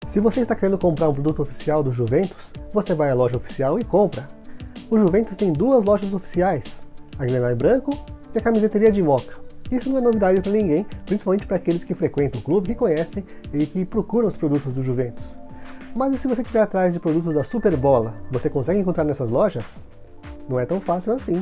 Se você está querendo comprar um produto oficial do Juventus, você vai à loja oficial e compra. O Juventus tem duas lojas oficiais, a Grenal Branco e a Camiseteria de Moca. Isso não é novidade para ninguém, principalmente para aqueles que frequentam o clube, que conhecem e que procuram os produtos do Juventus. Mas e se você estiver atrás de produtos da Superbola, você consegue encontrar nessas lojas? Não é tão fácil assim.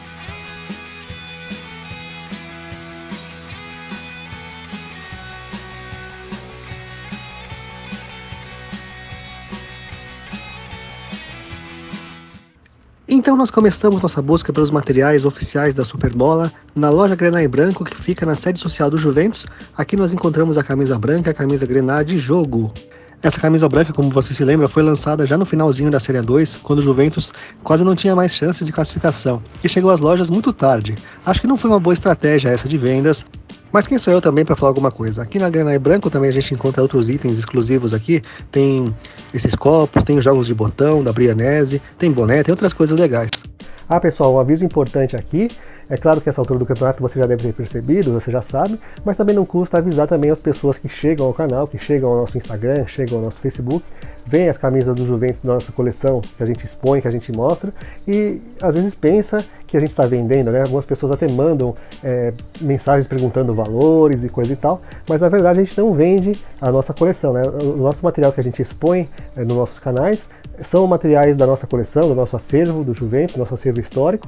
Então nós começamos nossa busca pelos materiais oficiais da Superbola na loja Grenal Branco, que fica na sede social do Juventus. Aqui nós encontramos a camisa branca e a camisa Grenal de jogo. Essa camisa branca, como você se lembra, foi lançada já no finalzinho da Série 2, quando o Juventus quase não tinha mais chances de classificação, e chegou às lojas muito tarde. Acho que não foi uma boa estratégia essa de vendas, mas quem sou eu também para falar alguma coisa? Aqui na Grenal Branco também a gente encontra outros itens exclusivos aqui, tem esses copos, tem os jogos de botão da Brianese, tem boné, tem outras coisas legais. Ah pessoal, um aviso importante aqui, é claro que essa altura do campeonato você já deve ter percebido, você já sabe, mas também não custa avisar também as pessoas que chegam ao canal, que chegam ao nosso Instagram, chegam ao nosso Facebook, veem as camisas do Juventus da nossa coleção, que a gente expõe, que a gente mostra, e às vezes pensa que a gente está vendendo, né? Algumas pessoas até mandam mensagens perguntando valores e coisa e tal, mas na verdade a gente não vende a nossa coleção, né? O nosso material que a gente expõe nos nossos canais são materiais da nossa coleção, do nosso acervo do Juventus, nosso acervo histórico.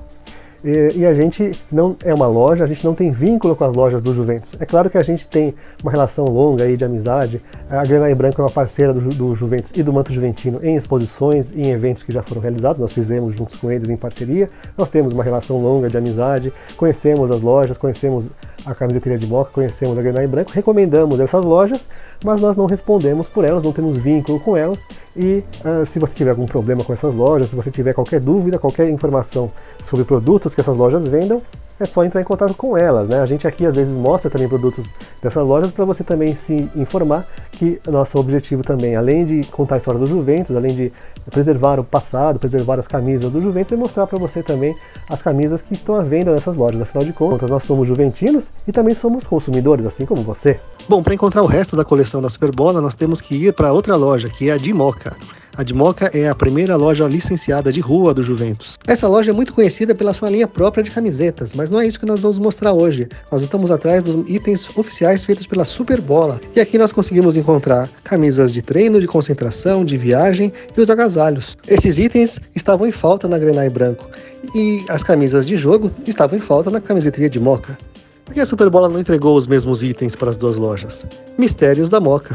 E a gente não é uma loja, a gente não tem vínculo com as lojas do Juventus. É claro que a gente tem uma relação longa aí de amizade. A Grenal Branco é uma parceira do Juventus e do Manto Juventino em exposições e em eventos que já foram realizados. Nós fizemos juntos com eles em parceria. Nós temos uma relação longa de amizade, conhecemos as lojas, conhecemos a Camiseteria de Moca, conhecemos a Grenal Branco, recomendamos essas lojas, mas nós não respondemos por elas, não temos vínculo com elas. E se você tiver algum problema com essas lojas, se você tiver qualquer dúvida, qualquer informação sobre produtos que essas lojas vendam, é só entrar em contato com elas, né? A gente aqui às vezes mostra também produtos dessas lojas para você também se informar que o nosso objetivo também, além de contar a história do Juventus, além de preservar o passado, preservar as camisas do Juventus, é mostrar para você também as camisas que estão à venda nessas lojas. Afinal de contas, nós somos juventinos e também somos consumidores, assim como você. Bom, para encontrar o resto da coleção da Superbola, nós temos que ir para outra loja, que é a de Moca. A de Moca é a primeira loja licenciada de rua do Juventus. Essa loja é muito conhecida pela sua linha própria de camisetas, mas não é isso que nós vamos mostrar hoje. Nós estamos atrás dos itens oficiais feitos pela Superbola. E aqui nós conseguimos encontrar camisas de treino, de concentração, de viagem e os agasalhos. Esses itens estavam em falta na Grenal Branco e as camisas de jogo estavam em falta na Camiseteria de Moca. Por que a Superbola não entregou os mesmos itens para as duas lojas? Mistérios da Moca.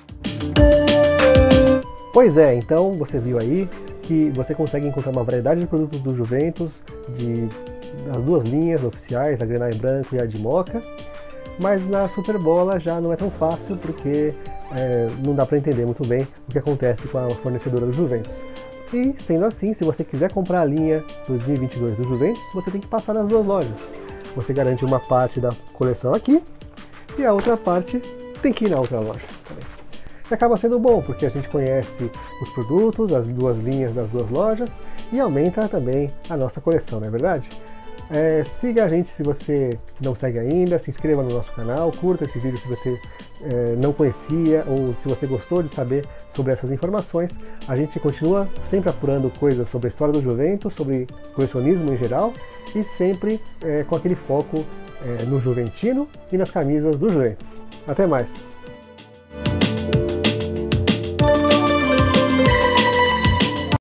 Pois é, então você viu aí que você consegue encontrar uma variedade de produtos do Juventus, das duas linhas oficiais, a Grenal Branco e a de Moca, mas na Superbola já não é tão fácil porque não dá para entender muito bem o que acontece com a fornecedora do Juventus. E sendo assim, se você quiser comprar a linha 2022 do Juventus, você tem que passar nas duas lojas. Você garante uma parte da coleção aqui e a outra parte tem que ir na outra loja também. E acaba sendo bom, porque a gente conhece os produtos, as duas linhas das duas lojas e aumenta também a nossa coleção, não é verdade? Siga a gente se você não segue ainda, se inscreva no nosso canal, curta esse vídeo se você não conhecia ou se você gostou de saber sobre essas informações. A gente continua sempre apurando coisas sobre a história do Juventus, sobre colecionismo em geral e sempre com aquele foco no juventino e nas camisas do Juventus. Até mais!